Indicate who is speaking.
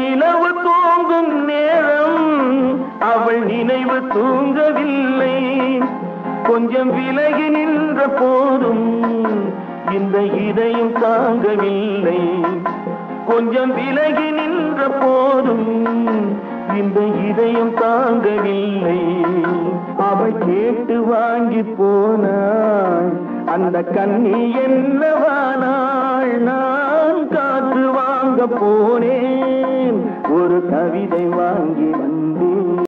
Speaker 1: நிலவு தூங்கும் நேரம் அவள் நினைவு தூங்கவில்லை. கொஞ்சம் விலகி நின்ற போதும் இந்த இதயம் தாங்கவில்லை. கொஞ்சம் விலகி நின்ற போதும் இந்த இதயம் தாங்கவில்லை. அவள் கேட்டு வாங்கி போனாள் அந்த கண்ணி என்னவானாள். நான் காற்று வாங்க போனேன் ஒரு கவிதை வாங்கி வந்தேன்.